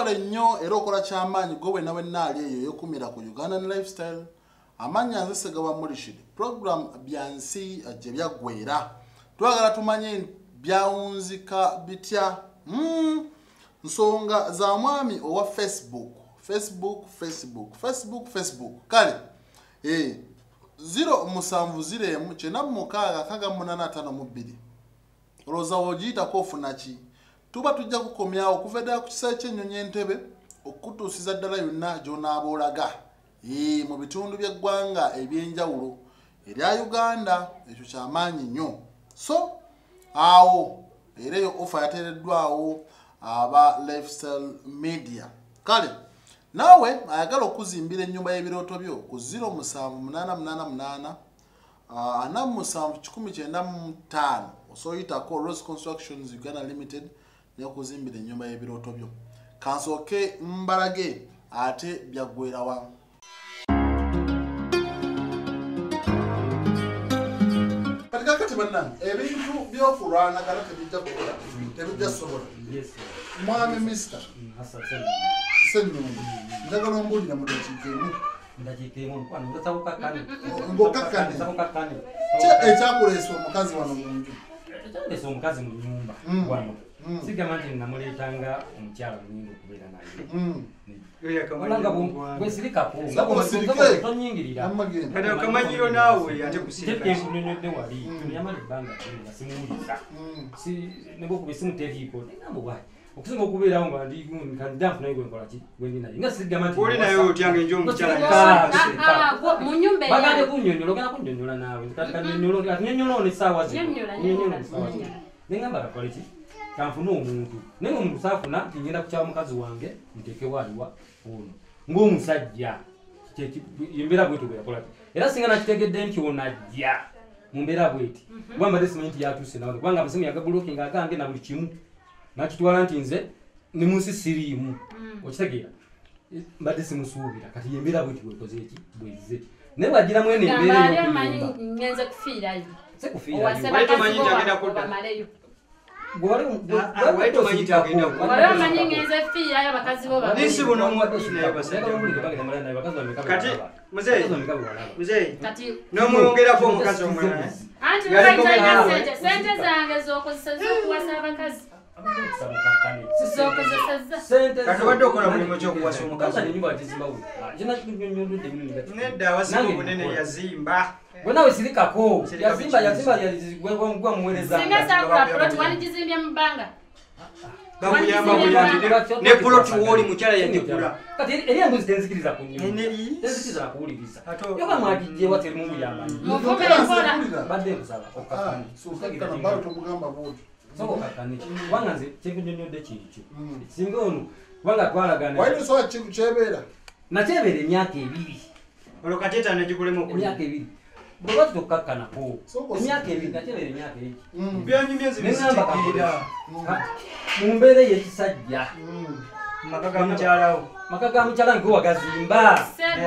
Wekole nnyo era okola kyamaanyi gwe nawe naali eyo yokumira ku Ugandan Lifestyle. Amanya nze Ssegawa Mulishidi. Program byansi gye byaggweera. Twagala tumanye byawunzika bitya. Nsonga za mwami owa Facebook. Kale. 070 Roza wojita kofuna ki. Tuba tujja kukomyawo okuvedda ku kisa ky'ennyonyi entebe okutuusiza ddala yonna gy'onaaboolaga. Mu bitundu by'eggwanga ebyenjawulo erya Uganda ekyo kyamaanyi nnyo. So awo era eyo offer yateereddwawo aba Lifestyle Media. Kale nawe ayagala okuzimbira ennyumba y'ebirooto byo ku 07888 4795 osoyitako Rose Constructions Uganda Limited n'okuzimbira ennyumba y'ebirooto byo. Kansooke mbalage ate byaggweerawa. Kati bannange ebintu by'okulwanagana tebijja kukola tebijja sobola. Mwami Mr. Sennyumba njagala ombuulira mu dakiika emu. Ng'okakkane ekyakuleesa omukazi wano mu nju. Ekyakuleesa omukazi mu nnyumba wano sigamba nti namuleetanga omukyala munyingi okubeera naye. Olanga bwesirikako tonyingirira kati okamanyiro naawe ate kusirika enkunyonyodde wali tunyamala ebbanga nga simuwuliza nebwokuba esimu teriiko negambo bwaki okusinga okubeerawo nga ndikandida nfunayo gwenkola ki gwendi naye nga sigamba nti oli naye otyanga enjo omukyala bagande kunnyonnyola ogenda kunnyonnyola naawe nyonnyola nesaawa negamba kakole ki kanfuna omuntu naye omuntu saafuna nti ngenda kukyala mukazi wange nteekewo aliwa ono ng'omusajja embeera bweti bweyakola era singa nakitegedde nti onajja mu mbeera bweti gwambadde simanyi nti yatuuse nawe kubanga amasimu yagabulokinga agange na buli kimu nakitwala nti nze ne mu nsi siriimu okitegeera mbadde simusuubira kati embeera bweti bwekoze eki bwezze naye bwagira mwene embeera ngenze kufiirayo kufiirayo nisi buno kati muzeeyi n'omwongerako omukazi omulala sente zange zokozesa z'okuwasa abakazi kati obadde okola mulimu ky'okuwasa omukazi nedda awasiga obunene yazimba Gwenawe sirikako yazimba gwa muweereza singa sakula plot wanigizimbye mu bbanga bakuyamba ne plot woli mukyala yagigula kati eri embuzi tenzikiriza tenzikiriza kuwuliriza yoga mwagijje wateri mu buyamba badde nsaba okakani soko kakani wanga nze kyekunyonyodde kiki singa ono wanga twalagana wali so kyebera nakyebera emyaka 2 olokateta negigulemu emyaka 2 Bwati tukakana po. Emyaka 2 nakyebera emyaka 2. Byanyumye nzibisikira. Mumbere yekisajja. Makaga mukyalawo. Makaga mukyala ngo wagazimba.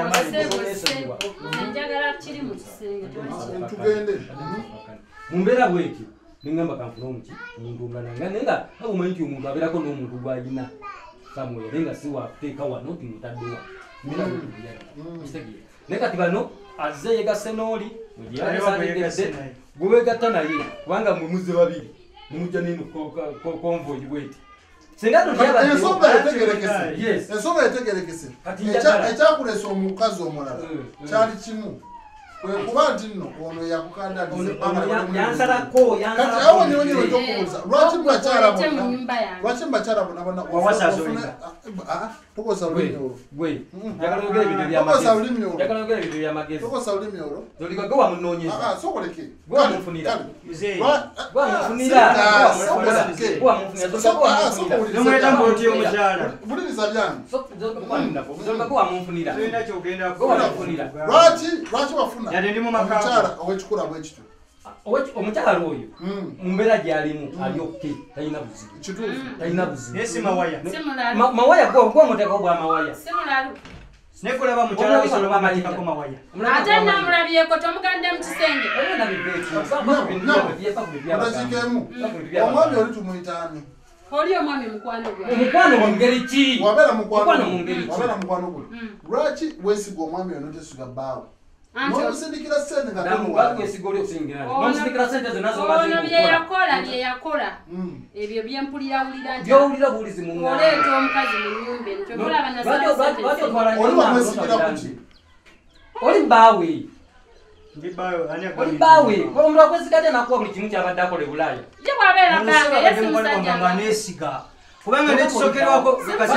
Njagala kiri mu kisenge. Tugende. Mumbera bweki. Ningamba kanfuna omuki. Omuntu ngana nenga omanyi nti omuntu abeerako n'omuntu gw'alina. Samuel nenga siwa teeka wano timutaddewa. Mina kitegeera. Nekati bano azze yegase n'oli gwewegatta naye kubanga mwemuze babiri nemujja nino konvoyi bweti ensonga etegerekese ekyakuleesa omukazi omulala kyali kimu kuba nti nno ono yakukandalizaekati awo nyonyino gyokubuuza lwaki mubakyala bonabona tokosa lulimi olwo tokosa lulimi olwo sokoleke buliriza byange lwaki wafuna omukyala owekikula bwekityo omukyala oyo mumbeera gyalimu alyokke talina buzibu talina buzibu mawaya gwomuteko bwamawaya nekulaba mukyala bisoloma amatikako mawaya ate namulabyeko tomugande mu kisenge omwami oli tumuyitaani Oli omwami mukwano gwa. Mukwano mu ngeri ki? Wabera mukwano mu ngeri ki? Wabera mukwano gwo. Lwaki wesiga omwami ono tesuga baawo? N'omusindikira ssente nga tamuwa. Kwesiga oli okusingira. N'omusindikira ssente zonna zo bazi. Ono bye yakola. Ebyo byempulira nti. Byowulira bulizi mu ngeri. Oleeta omukazi mu nnyumba eno. Kyokula banasala. Oli wamwesigira ku ki? Oli baawe. Oli baawe. Omuntu akwesiga te nakuwa buli kimu kyabadde akola e Bulaaya. Ye bw'abeera bange Yesu musajja nesiga. Kubanga nekisokerwako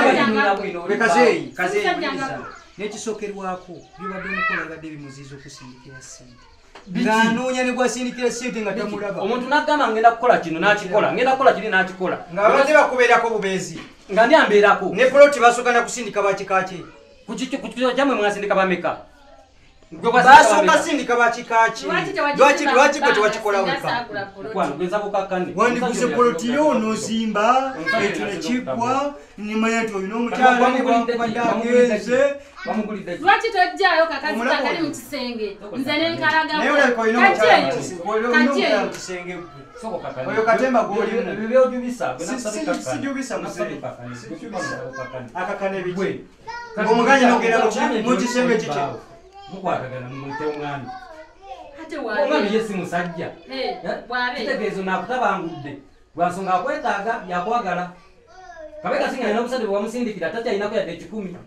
nekisokerwako bibadde omukolagadde bimuziiza okusindikira ssente. Ng'anoonya ne gwasindikira ssente nga tamulaba. Omuntu n'agamba ngenda kukola kino n'akikola, ngenda kukola kiri n'akikola. Ng'abadde bakubeerako bubeezi. Nga ndi ambeerako. Ne poloti basooka na kusindika bakika ki? Ku kikyo kyammwe mwasindika bameka? Basooka sindika bakika ki? Lwaki gwe tewakikola weka? Wandiguze poloti yo n'ozimba ekyo ne kiggwa nimanya nti olina omukyala nebakubadde agenze. Lwaki tojjaayo kakazi kakali mu kisenge nze nenkalagamu naye olabika olina omukyala mu kisenge oyo katemba gw'olimu sijubisa muzeeyi akakana ebiki ng'omuganya nogenda mu kisenge kiki mukwatagana mumute omwami omwami ye si musajja kitegeezo nakutabangudde lwansonga akwetaaga yakwagala kabega singa alina omusajja bwe wamusindikira takyayinako yadde 10.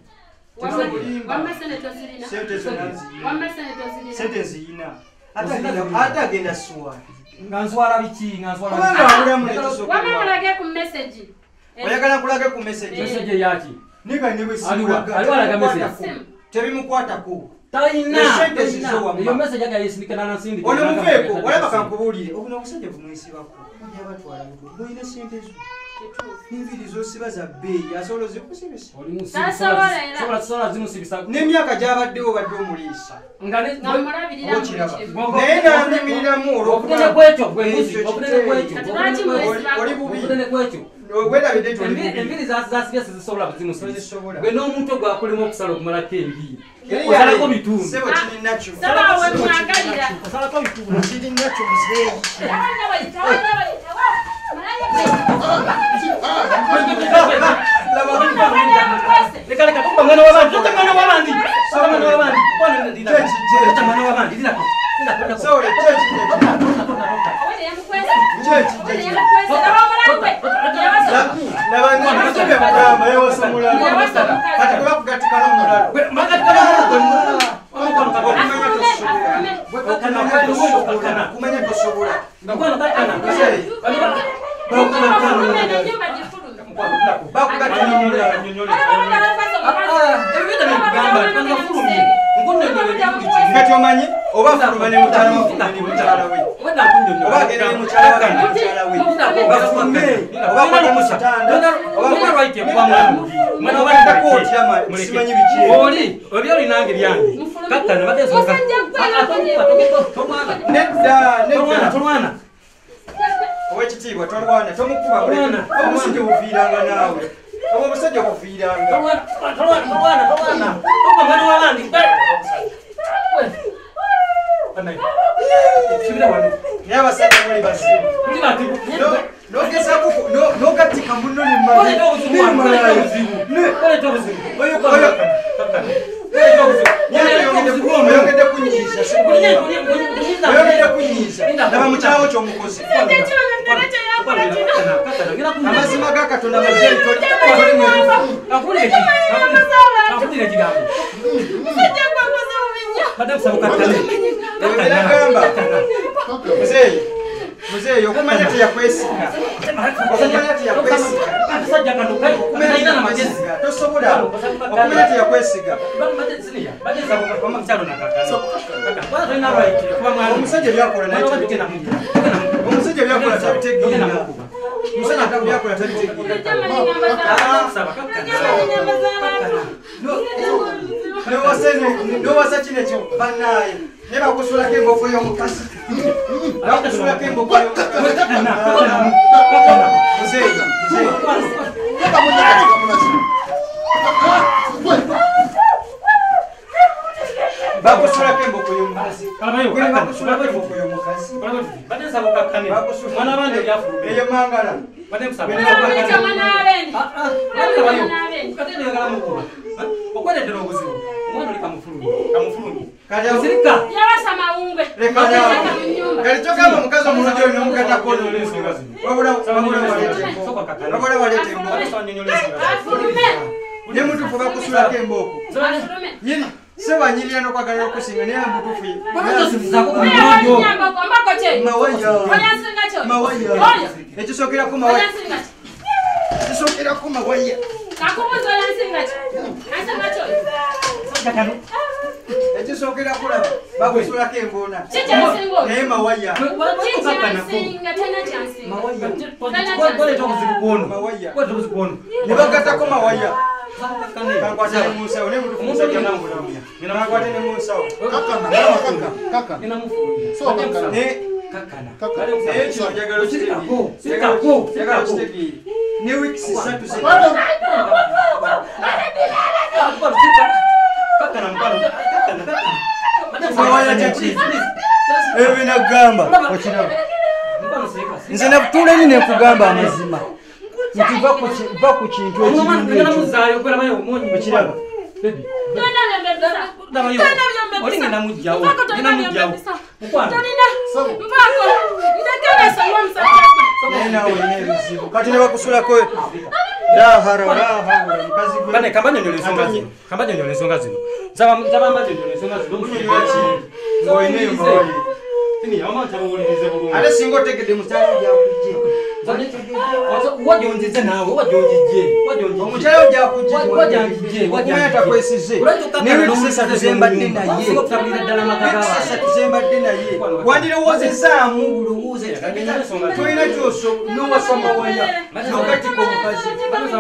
sente ziyina ate agenda swala nga nswala biki nga nswalawamamulage ku message oyagala kulage ku message yaki aliwalaga message tebimukwatako talina iyo message aga yesindikana nansindika ono muveeko olaba kankubuulire obuno obusajja bumwesibako ojja batwala bulina sente zo n'enviiri zosiba za bbeeyi asobola ozikusibisa n'emyaka gy'abaddewo badde omuliisa naye n'anyimiriramu oli bubi werabidde enviiri zasibye sizisobola buzimusiba gwe n'omuntu ogwakulema okusala okumalako enviiri osalako bitundu osalako bitundu kirinakyo muzeeyi ngati omanyi oba fuluma ne mukyala we oba agenda ne mukyala we bafume oba kwata mu kitanda oba otyama simanyi biki oli obi olinange byange kakkana batesoka nedda tolwana owekitiibwa tolwana tomukuba omusajja obuviiranga naawe omusajja obuviiranga naye abasajja muli bazibu nogatika muno oyogedde kunyiiza laba mukyawo kyomukozi amazima ga katonda muzeeyi okumanya teyakwesiga tosobola okumanya teyakwesiga omusajja byakola omusajja byakola tabitegeera omusajja byakola tabitegeera nowasa kino ekyo bannaaye ne bakusulako engofo y'omukazi bakusulako engofo bakusulako engofo y'omukazi eyo mangala Bade kusaba. Katene ngala mukuru. Okwale tero obuzibu. Omwana oli kamufulumi. Kati osirika. Yabasa maungwe. Kati choka mukazo mulungi oyo nomukata kono olensonga zino. Wabula walete emboko. Ne mutufu bakusulako emboko. Nyini sewa nyini ano kwagala okusinga naye mutufu ye. Mawaya. Ekisokera ku mawaya. Ekisokera ku mawaya. Kakubuzo yansinga ki? Ansinga ki? Kakano. Ekisokera kulaba bakusulako embona. Kikyasinga. Naye mawaya. Kikyasinga tena kyasinga. Mawaya. Ne bakatako mawaya. Kankwatane mu nsawo ne mutufu musajja namulamuya. Kankwatane mu nsawo. Kakana. So kakana. Kakana. Ekyo njagala Sirikako. Ne weeks 3 zino. Kakana mpano. Mawaya kyaki? Ebi nagamba. Okiraba. Nze nakutula eni nekugamba amazima. Nti va ku kintu ekiraba. Baby. Olinga namujjawo. Naye nawe olina ebizibu. Kati ne bakusulako lahara mukazi gwe. Bane kambanya nyola ensonga zino. Zaba mbadde nyola ensonga zino. Olinayo mawaya. Tini amanta bawulirize bulungi. Ate singa otegedde mukyalo gyakujje. Wajonjeze naawe, wajonjije. Omukyalo gyakujje. Wajonjije. Takwesize. Ne weeks 3 zembadde naye. Zembadde naye. Wandirowoozezaamu bulowooze. Tolina kyoso n'owasa mawaya. N'ogatika omukazi.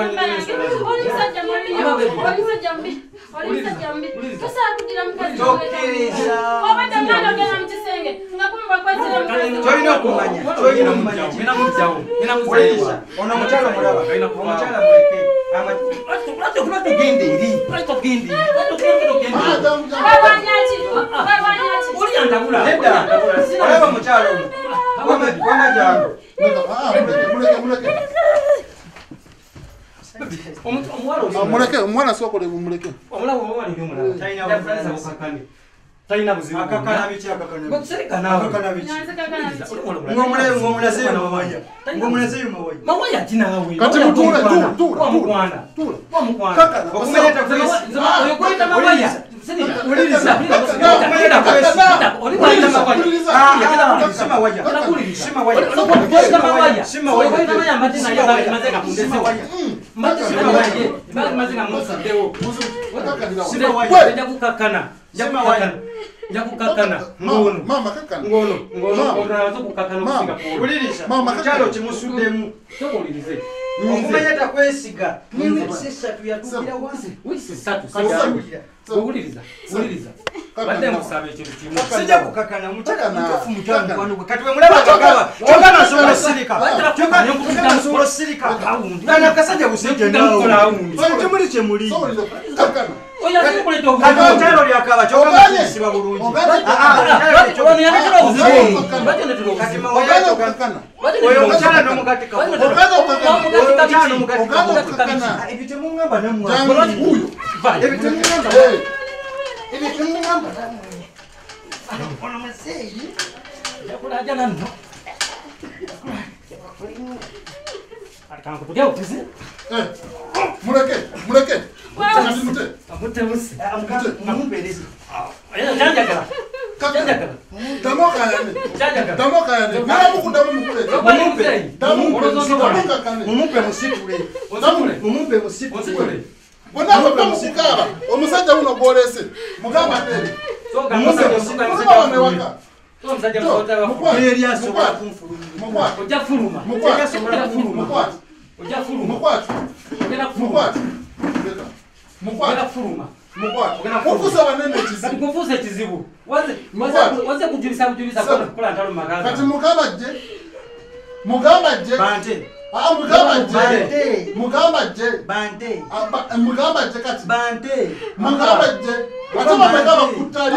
Tolina okumanya. Ono omukyalo mulaba. Omukyala muleke. Olaba omukyalo ono. Wamajjango. Muleke, omwana sokole bumuleke. Omulabo omwana ndi omulabo. Talina buzibu. Akakana biki akakana. Bakusereka naawe. Akakana biki. Ng'omulazeyo mawaya. Ng'omulazeyo mawaya. Mawaya ati naawe. Kati mutule, Wamukwana. Kakana. Okumanyeta kwesi. Oyo kweta mawaya. Uliriza. Okumanyeta kwesi. Olimanyeta mawaya. Simawaya. Simawaya. Simawaya mbadde naye maze gakundesewo. Mbadde simawaya. Mbadde maze gamusaddewo. Nja kukakana. Nja kukakana. Ngono. Mama kakana. Ngono. Onazo kukakana okusinga kuwo. Uliriza. Mama Mukyalo kimusuddemu. Tokolirize. Okumanyeta kwesiga. Wiiki 3 yatuukira wansi. Wiiki 3. Owuliriza. Badde nkusaba ekintu kimu. Sijja kukakana mukyala mutuufu mukyala mukwano gwe. Kati bwe mulaba akagaba. Kyokka nasobola osirika. Kyokka nasobola osirika. Kana kasajja busajja naawe. Kimuli kyemuli. Kakana. Kati omukyalo lyakaba kyokka nasisiba bulungi. Kati mawaya kakana. oyo omukyala n'omugatika. Omukyala n'omugatika. Ebyo temuŋŋamba nammwe. Huyo. Ebyo temuŋŋamba. Ebyo temuŋŋamba nammwe. Ono muzeeyi. Yakulaja nanno. Kankutuja utize. Muleke. Kati mute. Amute musi. Mumpereze. Janjagala. Damoka yane. Nala mukudamu mukuleke. Mumumpe musitule. Mumumpe musitule. Bonako mukukaba. Omusajja uno gwolese. Mugamba teri. Kufuza ekizibu. Waze kujulisa kola ntalo magaga. Kati mugamba je. Bante. Mugamba je. Bante. Mugamba je kati. Bante. Mugamba je. Atama bagaba kutali.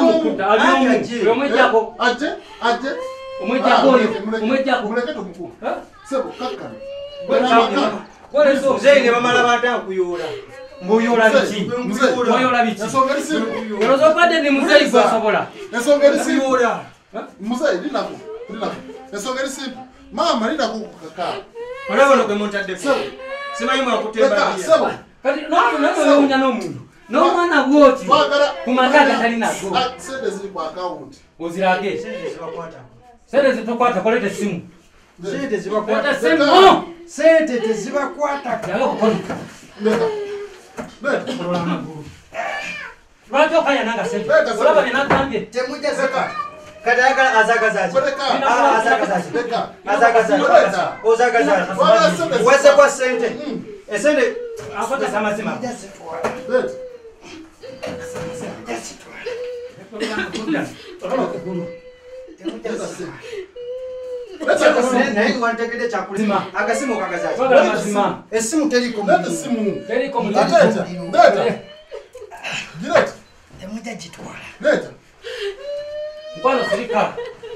Omwejjako. Aje. Omwejjako. Muleke to mukuru. Sebo kakana. Mzee bamala bata kuyola. Mbuyola biki? Mbuyola biki? Olozo kwade ni mzee gwa sobola. Esongeri siyola. Mzee linako. Esongeri simple. Mama linako kaka. Olabo kwe montade. Simanyi mwa kutemba bia. Sebo. Kati no unya no mundu. No mwana woti. Kumagaga talina go. Sende zili kwa account. Ozirage. Sente zibakwata. Sente zitokwata kolete simu. Sente zibakwata. Simu. Sente tezibakwata. Yalo kokonika. Beta. Kolola maguru. Lwaki kaya nanga sente. Olaba ninagambye. Temuja zaka. Kadaka azagazaji. Azagazaji. Azagazaji. Ozagazaji. Wese kwa sente. Esende Akwata samazima. Beta. naye wantegede kyakulima akasimu kagazaji esimu teriko temuja gitwala Mkwano sirika.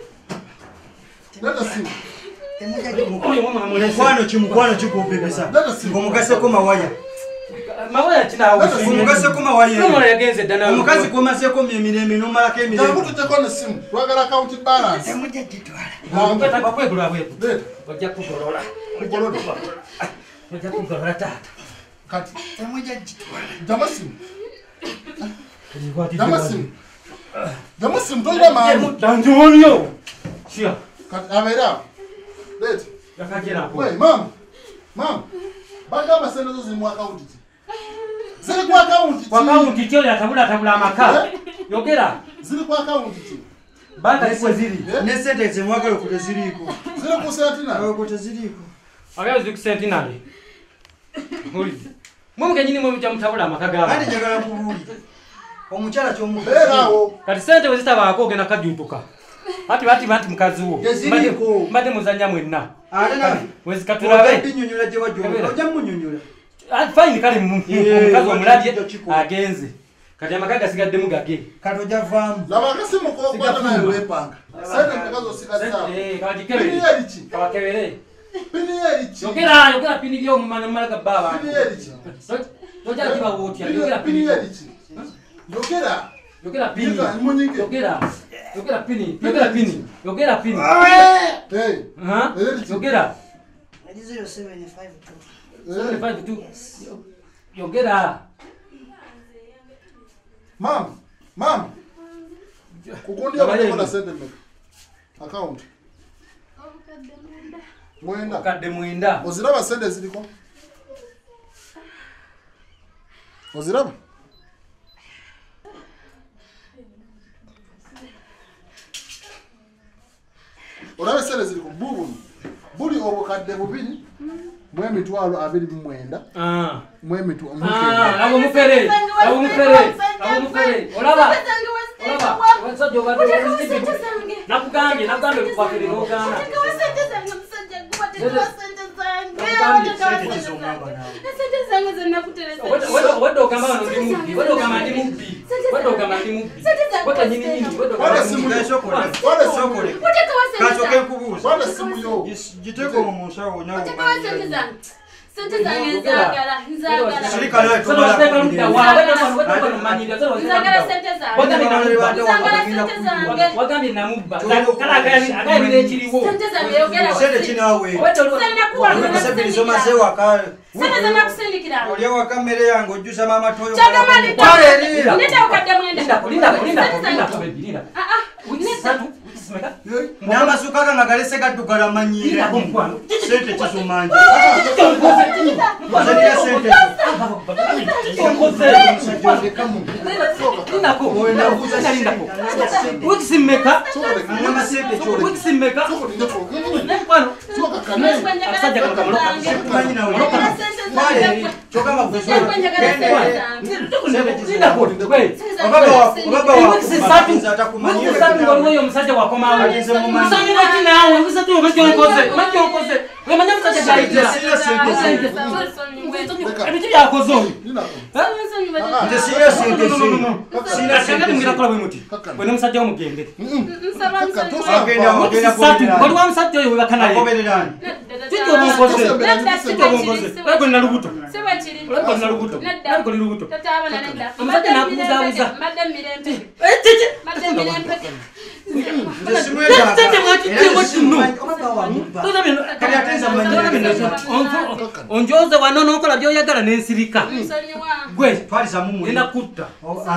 Mukwano kikubebesa omugaseko mawaya Mawaya kinawo. Omugaseko mawaya. Nomola yagenze ddala. Omukazi komaseko emirembe nomalako emirembe. Tabutu tekone simu. Twagala account balance. Temuja gitwala. Ngapeta bakwegula bweku. Beta. Ojja kugolola. Ojja kugolola tata. Kati. Temuja gitwala. Jamasimu. Jamasimu. Jamasimu toira mamu. Danjonyo. Shia. Kati abera. Beta. Yakagera ko. Wei mama. Mama. Bagamba sente zo ziri mu account ki? Ziri ku account ki? Kwa account ki oli atabula amaka. Yogera. Ziri ku account ki? Banga ikwe ziri. Ne sente zemwaka yokuto ziriko. Ziri ku sentinel. Yokuto ziriko. Agayo ziri ku sentinel. Mulidi. Mumuke nyini mwe mtabula amaka gaba. Andi njagala kubuli. Omukyala kyomuka. Berawo. Kati sente we zitabako ogenda kajutuka. Hati mukazi wo. Mbadde muzanya mwenna. Wezikatulabe. Binyonyola gye wajjo. Ojja munyonyola. Fine kale mukazi omulabye agenze. Kati amaka gasigaddemu gage. Kati ojja vaamu. Laba akasimu kokwata naye wepanga. Sente mukazi osigazza. Kawagikebere. Pini eriki? Kawakebere. Pini eriki? Yogera pini by'omumanya mumalaga baba. Pini eriki? Tojja kiba wotya. Pini eriki? Yogera. Yogera pini. Munyige. Yogera pini. Yogera pini. Yogera pini. Hey. Yogera. 0752. 752. Yogera. Mam. Kukundia kwa sente mmeka. Account. Mwenda. Kadde mwenda. Oziraba sente ziliko? Oziraba? Olabe sente ziliko buli obukadde bubiri mwe mitwalo 29. Mwe mitwalo. Abo mufere. Olaba. Wansajja obadde nakugambye kukwakira n'ogaana. Wadde ogamba wano ndi mubbi. Wadde ogamba ndi mubbi. Wadde nyini. Kachoke kubuuza. Wala simu yo. Giteko mu nsawo nyawo. Sente zange nzagala. Shirika lyo Nzagala sente zange. Wagambye namubba. Kala agayirira ekiriwo. Sente zange yogera. Sente kinawe. Sente zomaze waka. Sente zange nakusindikira. Olya waka mmere yange ojjusa mama toyo. Chagamani. Twalirira. Ndeta okadde mwenda. Linda. N'amasuka nga galese gaddugala manyire. Sente kisumanja. Wazalira sente. Wikisimeka. Waliwo omusajja wakomawo. Musanyira ki naawe? Musajja oba gy'onkoze. Wemanya musajja gy'ayitira. ebiki byakoze oyo nze sina sente sina mugira kola bwe muti bwe musajja omugende oli wa musajja oyo webaka naye kijja obunkoze olabiko nina lubuto olabiko nina lubuto olabiko li lubuto omusajja nakubuzaabuza onjoze wano nokola byoyagala nensirika gwe genda kutta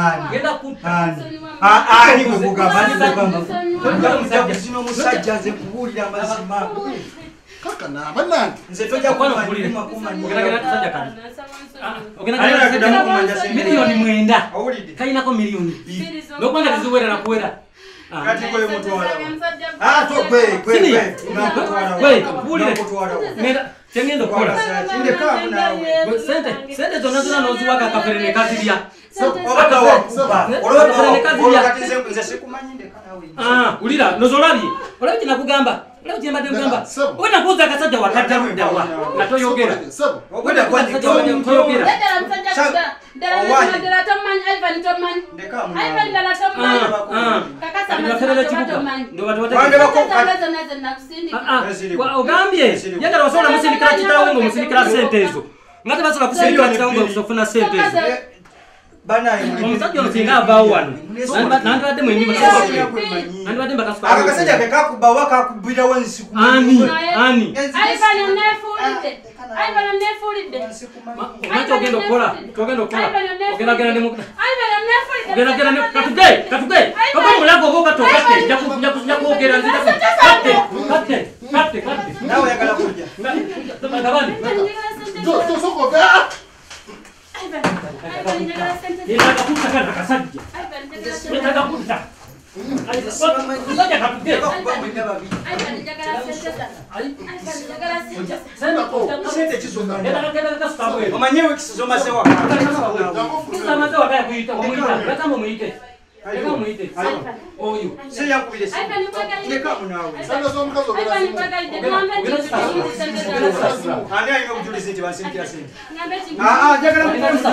omusajja nze kubuulira amazima kaka nabanange nze tojja miliyoni 9 kayinako miliyoni 2 nokubanga teziwerera kuwera kyengenda okukola sente zonna zonna noziwaka akafere nekazirya ulira nozolabye olabye kinakugamba olabye kyembadde nkugamba wena kuuza akasajja wakajja luddawa natoyogera toyogera ogambye yagala wasobola musindikira kitaawo nga omusindikira sente ezo nga tebasobola kusindikira kitaawo nga osofuna sente ezo omusajja ono singa avaawo wano nandibadde nandibadde akasajja kekakubawa kakubirawo ani omaki ogenda okukola katuge oba omulago oba okatokatte njakwogera nawe oyagala kujja omanyewo ekisomasewa ani alina obujulizi nti bansindikira sente njagala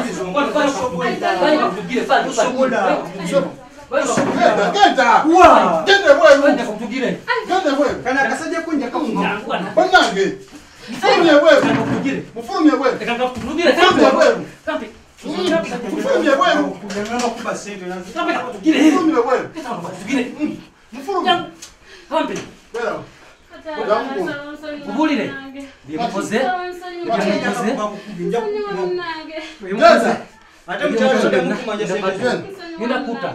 kana akasajja kunjaka banange mufulumye bweru kubulire byemukoze ate mukyalo mukumanya sente ngenda kuta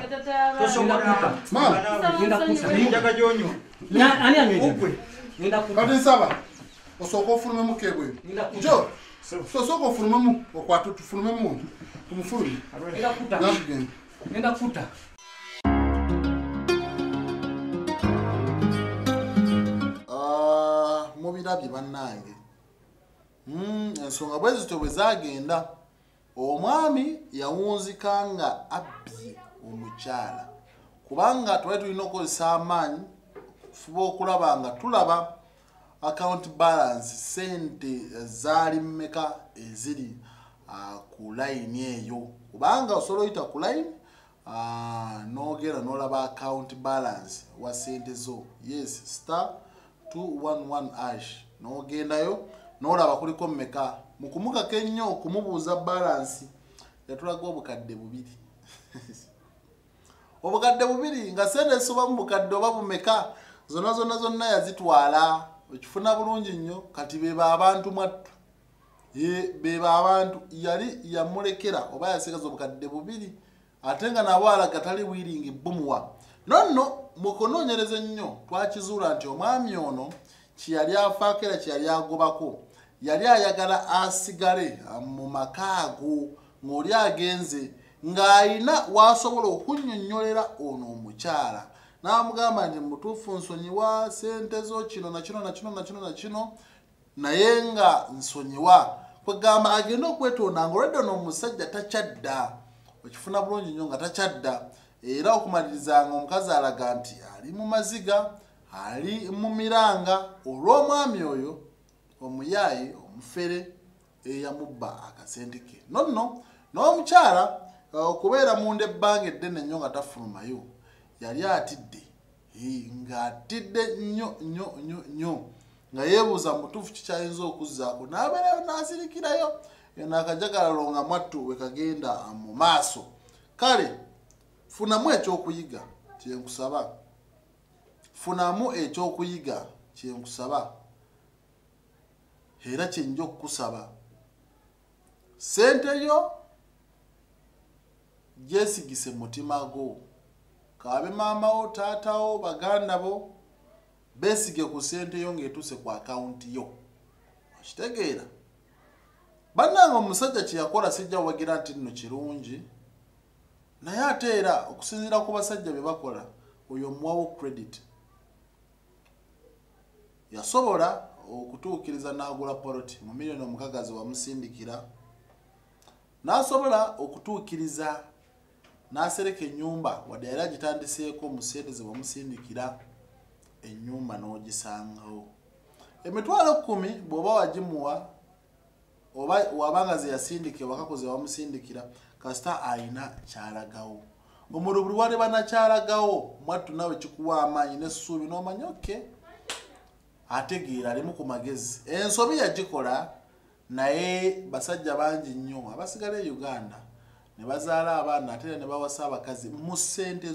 njaka gyonywa ani anywe ngenda kuta kati nsaba osooka ofulumemu kebwe jo sosooka ofulumemu okwata tufulumemu tumufulumye ngenda kuta mubirabye bannange ensonga bwe zityo bwe zagenda omwami yawunzika nga abbye omukyala kubanga twali tulina okukozesa amaanyi fuba okulaba nga tulaba account balance sente zaali mmeka eziri ku layini eyo kubanga osobola oyita ku layini n'ogenda n'olaba account balance wa sente zo yes star 211 n'ogendayo n'olaba kuliko mmeka mu kumukaka ennyo okumubuuza balance yatulaga obukadde 2 obukadde 2 nga sente esoba mu bukadde oba bumeka zonna yazitwala okifuna bulungi nnyo kati beba abantu mwattu beba abantu yali yamulekera oba yasigaza obukadde 2 ate nga nabo alaga tali wiringi bumuwa nonno mukunoonyereza ennyo twakizuula nti omwami ono kiyali afaakera kiyali agobako yali ayagala asigale mu makaago ng'oli agenze ng'ayina wasobola okunnyonnyolera ono omukyala n'amugamba nti mutuufu nsonyiwa sente zo kino nakino naye nga nsonyiwa kwegamba agenda okwetonda ng'olwedde ono omusajja takyadda okifuna bulungi nnyo nga takyadda era okumaliriza nga omukazi alaga nti ali mu maziga ali mu miranga olw'omwami oyo omuyaayi omufere eyamubba akasente ke nonno n'omukyala okubeera munda ebbanga eddene nnyo nga tafulumayo yali atidde ng'atidde nnyo nga yeebuuza mutuufu kikyayinza okuzzaako n'abeerayo n'asirikirayo eno akajagalalo nga mwattu we kagenda mu maaso kale funamu ekyokuyiga kyenkusaba funamu ekyokuyiga kyenkusaba era kyenja okukusaba sente yo gyesigise mutima gwo kaabe maamawo taatawo baganda bo beesige ku sente yo ng'etuuse ku akawunti yo okitegeera bannanga omusajja kye yakola sijja wagira nti nno kirungi naye ate era okusinziira ku basajja be bakola oyo omuwawo credit yasobola okutuukiriza n'agula poloti mu miliyoni 6 wamusindikira n'asobola okutuukiriza n'asereka ennyumba wadde yali agitandiseeko mu sente ze wamusindikira ennyumba n'ogisangawo emitwalo 10 bw'oba wagimuwa oba wabanga ze yasindikira wakakoze wamusindikira kasita ayina kyalagawo omuntu buli wali banakyalagawo mwattu nawe kikuwa amaanyi n'essuubi n'omanya oke ategeera alimu ku magezi ensobi yagikola naye basajja bangi nnyo abasigala e Uganda ne bazaala abaana ate ne bawasa abakazi mu sente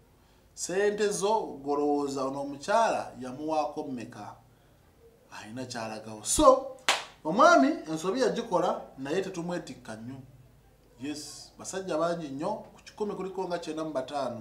zo golowooza ono omukyala yamuwaako mmeka ayina kyalagawo so omwami ensobi yagikola naye tetumwetikka nnyo yes basajja bangi nnyo ku 100 kuliko nga 95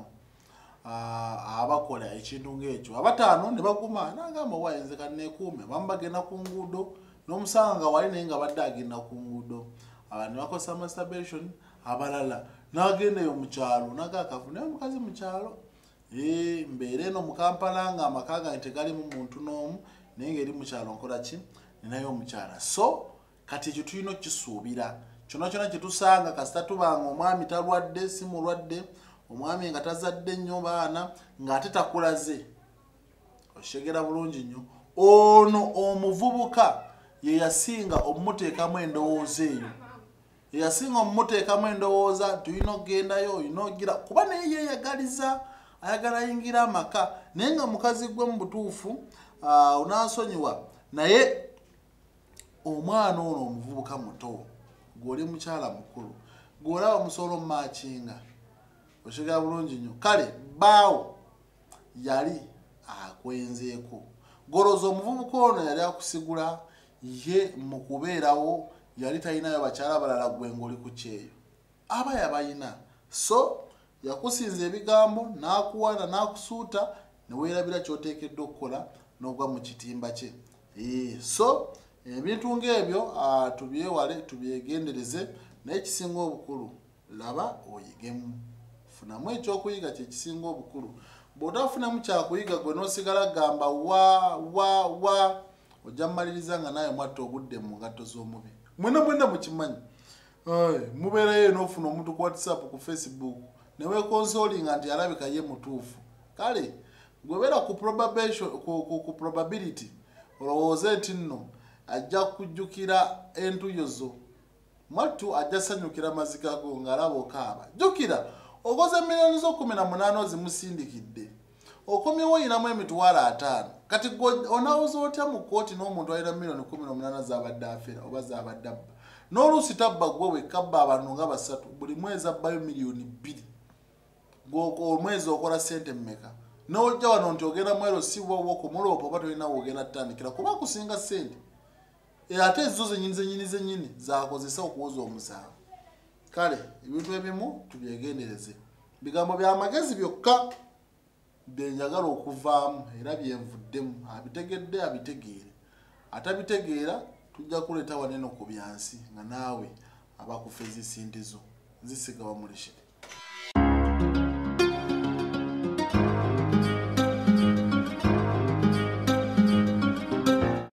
abakola ekintu ng'ekyo abataano ne baguma n'agamba wayenze kanneekuume bamu bagenda ku nguudo n'omusanga nga wali naye nga badde agenda ku nguudo abantu ne bakosa masturbation abalala n'agenda eyo mu kyalo n'agaakafu naye omukazi mu kyalo mbeera eno mu Kampala nga amaka gange tegalimu muntu n'omu naye ng'eri mu kyalo nkola ki ninayo omukyala so kati ekyo tulina okukisuubira kyonna kyonna kye tusanga kasita tubanga omwami talwadde si mulwadde omwami nga tazadde nnyo baana ng'ate takulaze okitegeera bulungi nnyo ono omuvubuka ye yasinga omumuteekamu endowooza eyo ye yasinga omumuteekamu endowooza tulina okugendayo olina ogira kuba naye yeeyagaliza ayagala ayingira amaka naye nga mukazi gwe mu butuufu onaasonyiwa naye omwana ono omuvubuka muto gw'oli mukyala mukulu gw'olaba musobola omumakinga okitegeera bulungi nnyo kale bbaawo yali akwenzeeko goloza omuvubuka ono yali akusigula ye mu kubeerawo yali talinayo bakyala balala gwe ng'oli ku kyeyo aba yabayina so yakusinza ebigambo n'akuwana n'akusuuta ne weerabira ky'oteekeddwa okukola n'ogwa mu kitimba kye so ebintu ng'ebyo tubyewale tubyegendereze naye ekisinga obukulu laba oyigemu funamu ekyokuyiga kye kisinga obukulu bw'otafunamu kyakuyiga gwe n'osigala gamba wa ojja mmaliriza nga naye mwatta obudde mu ngatto z'omubi mwena mukimanyi mubeerayo n'ofuna omuntu ku WhatsApp ku Facebook ne weekonsolinga nti alabika ye mutuufu kale gwebeera ku probability olowooze nti nno ajja kujjukira entuyo zo mwattu ajja sanyukira mazika go ng'alaba okaaba jjukira okoze miliyoni zo 18 ozimusindikidde okomyewo oyinamu emitwalo 5 kati onawuza otya mu kooti n'omuntu alina miliyoni 18 zabadde afera oba zabadde abba n'oluusi tabba gwe wekabba abantu nga 3 buli mwezi abbayo miliyoni 2 omwezi okola sente mmeka n'ojja wano nti ogenda mwero si wowo kumuloopa oba tolina wogenda tutandikira kuba kusinga sente ate ezo zenyini zakozesa okuwoza omusango kale ebintu ebimu tubyegendereze bigambo by'amagezi byokka byenjagala okuvaamu era byenvuddemu abitegedde abitegeere atabitegeera tujja kuleeta waneno ku byansi nga naawe abakufeza esinte zo nzisiga Wamulishire.